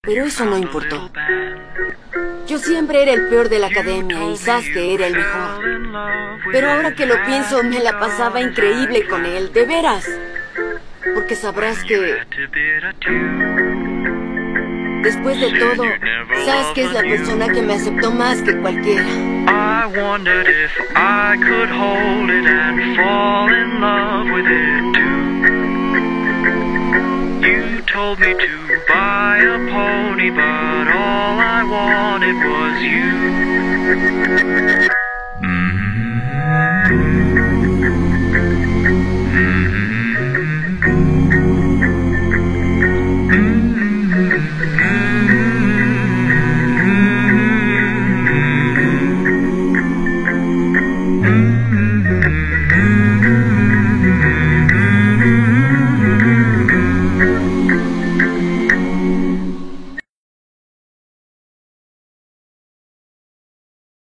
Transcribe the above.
pero eso no importó. Yo siempre era el peor de la academia y Sasuke era el mejor. Pero ahora que lo pienso, me la pasaba increíble con él, de veras. Porque sabrás que... después de todo, Sasuke es la persona que me aceptó más que cualquiera. I wondered if I could hold it and fall in love with it too. You told me to buy a pony, but all I wanted was you.